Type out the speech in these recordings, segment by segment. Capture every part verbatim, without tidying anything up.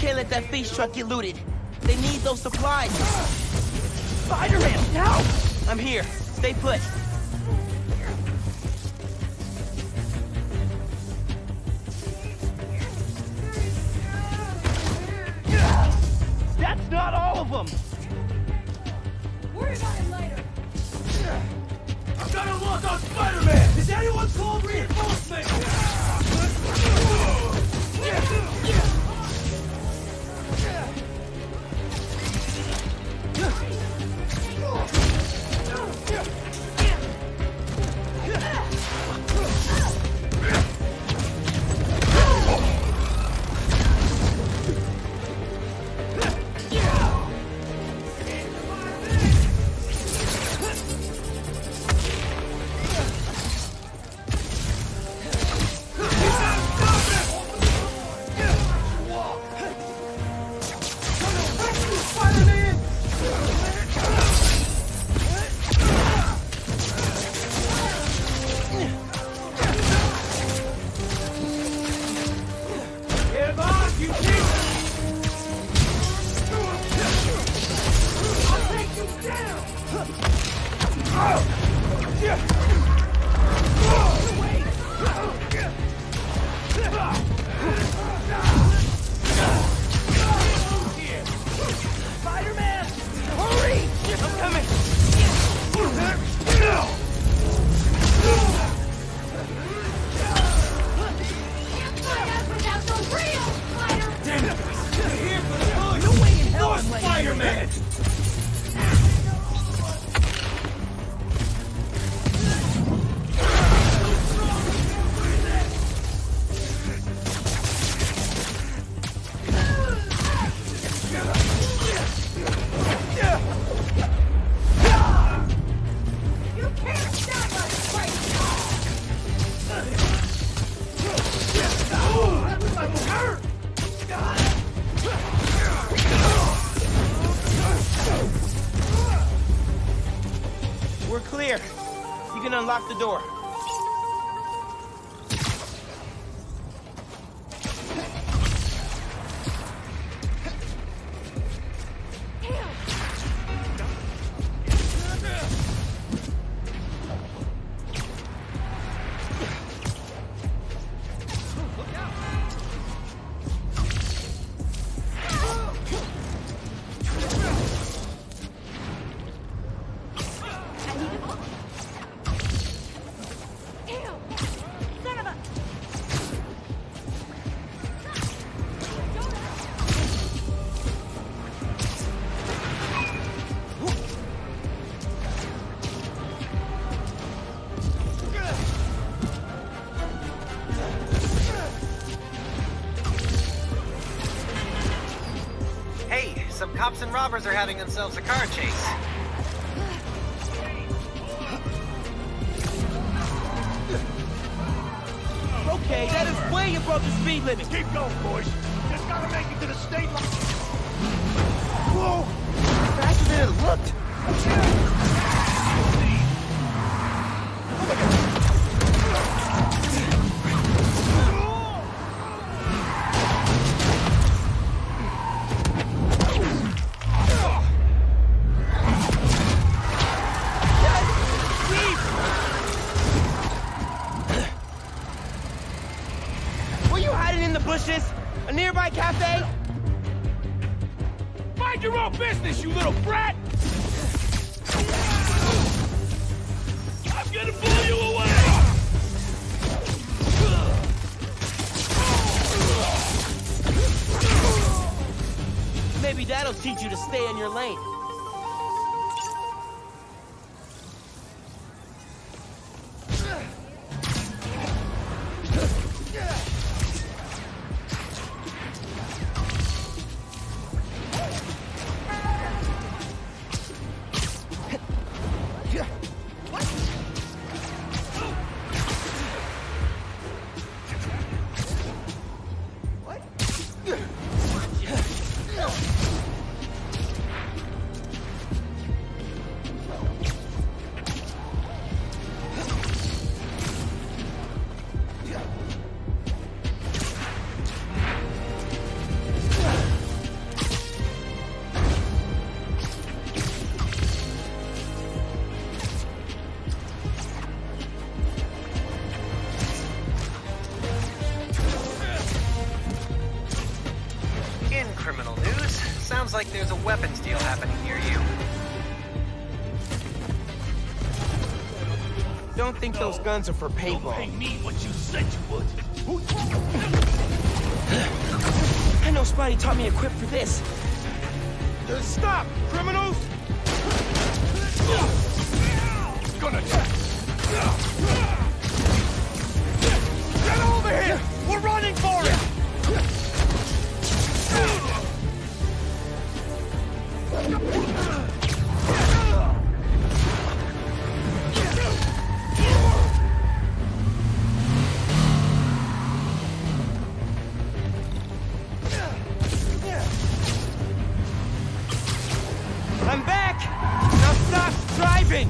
can't let that feast truck get looted. They need those supplies. Spider-Man, help! I'm here. Stay put. That's not all of them! Worry about it later. I've got a lock on Spider-Man! Is anyone called reinforcements? We're clear. You can unlock the door. Some cops and robbers are having themselves a car chase. Okay, that is way above the speed limit. Keep going, boys. Just gotta make it to the state line. Whoa! Faster than it looked. Bushes? A nearby cafe? Mind your own business, you little brat! I'm gonna blow you away! Maybe that'll teach you to stay in your lane. like there's a weapons deal happening near you. Don't think those guns are for paintball. Pay me what you said you would. I know Spidey taught me equipped for this. Stop, criminals! Gonna get over here! We're running for it! I'm back! Now stop driving!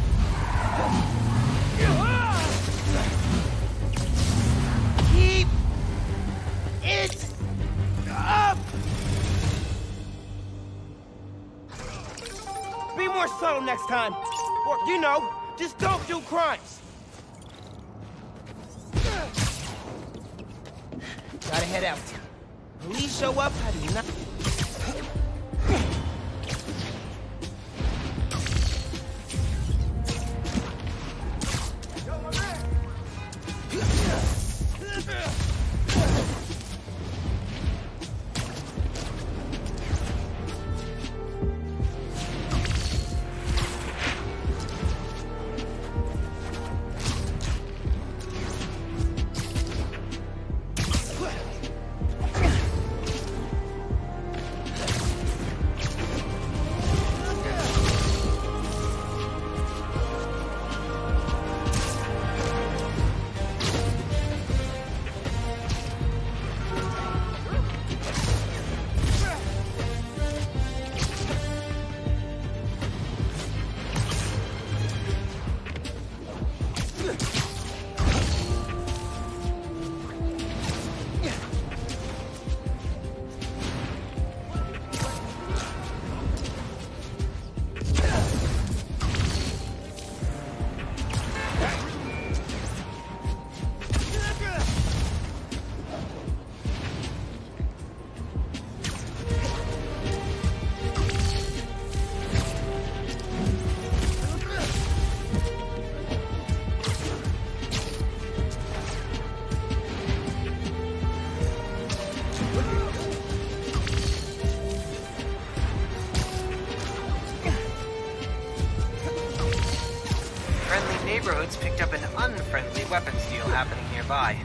Keep it up! Be more subtle next time. Or, you know, just don't do crimes. Gotta head out. Police show up, I do not... Neighborhoods picked up an unfriendly weapons deal happening nearby.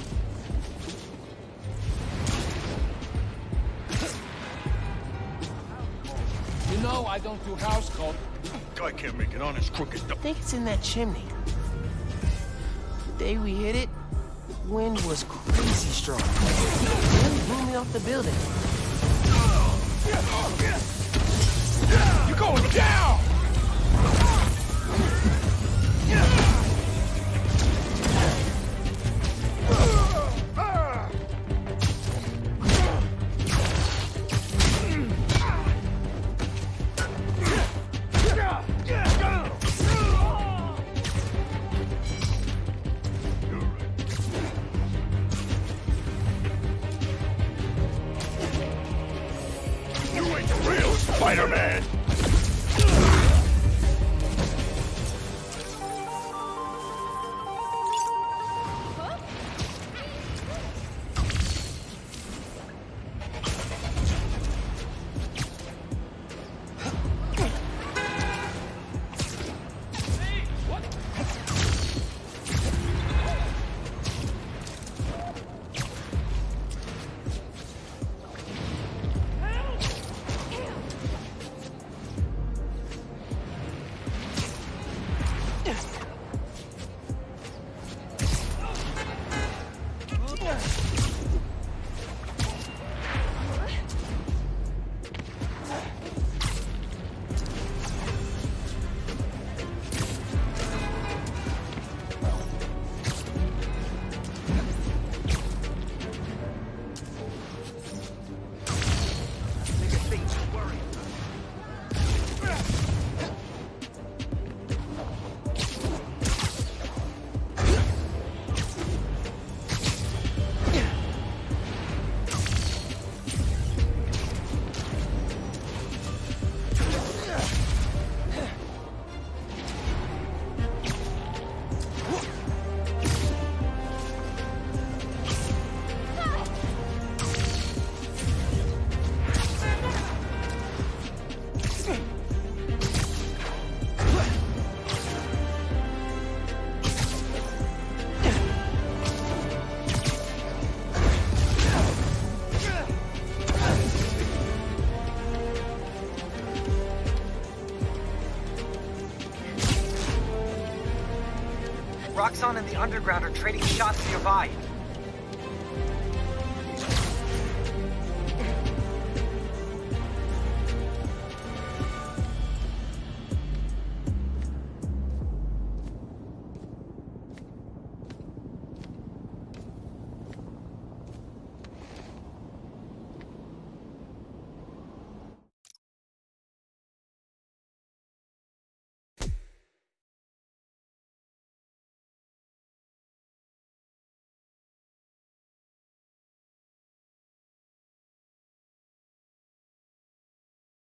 You know I don't do house call. Guy can't make it on his crooked. I think it's in that chimney. The day we hit it, the wind was crazy strong. It blew me off the building. You're going down! You ain't the real Spider-Man! Liaison and the Underground are trading shots nearby.